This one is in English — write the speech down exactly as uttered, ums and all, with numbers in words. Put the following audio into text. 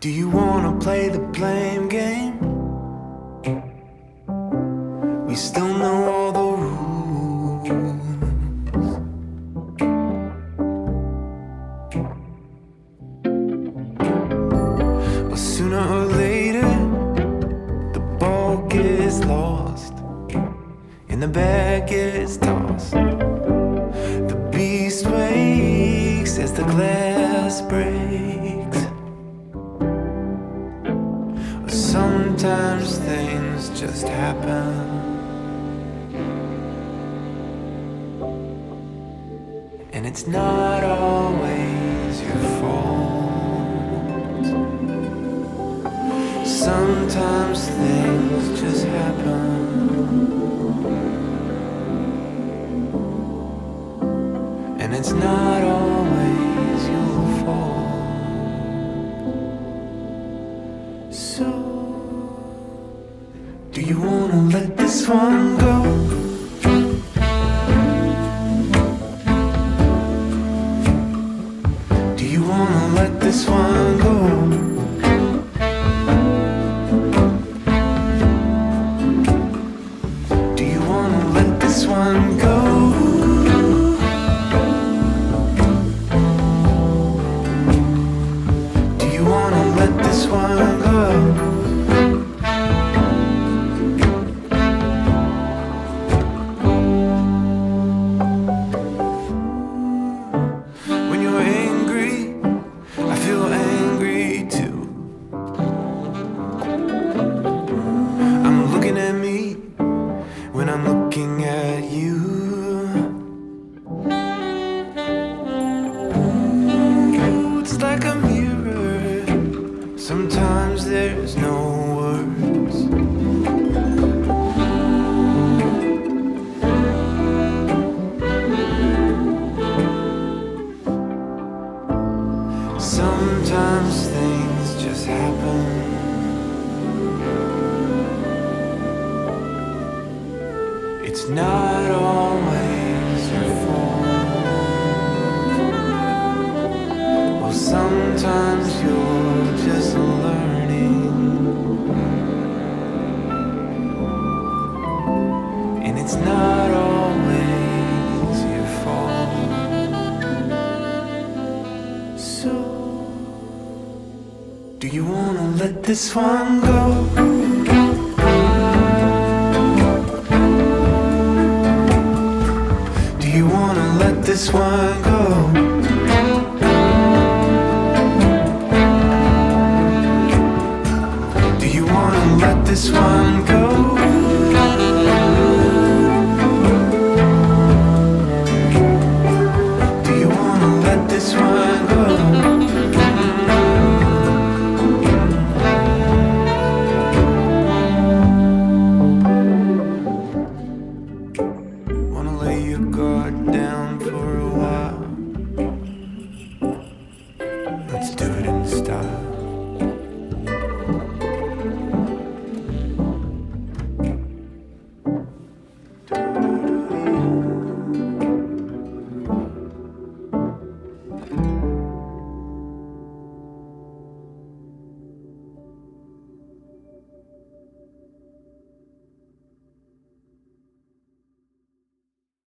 Do you wanna play the blame game? We still know all the rules. Well, sooner or later, the ball gets lost and the bag gets tossed. The beast wakes as the glass breaks. Sometimes things just happen, and it's not always your fault. Sometimes things just happen, and it's not always your fault. So do you wanna let this one go? Do you wanna let this one go? Do you wanna let this one go? Do you wanna let this one go? When I'm looking at you, it's like a mirror. Sometimes there's no words. Sometimes things just happen. It's not always your fault. Well, sometimes you're just learning, and it's not always your fault. So, do you wanna let this one go? Do you wanna let this one go? Do you wanna let this one go?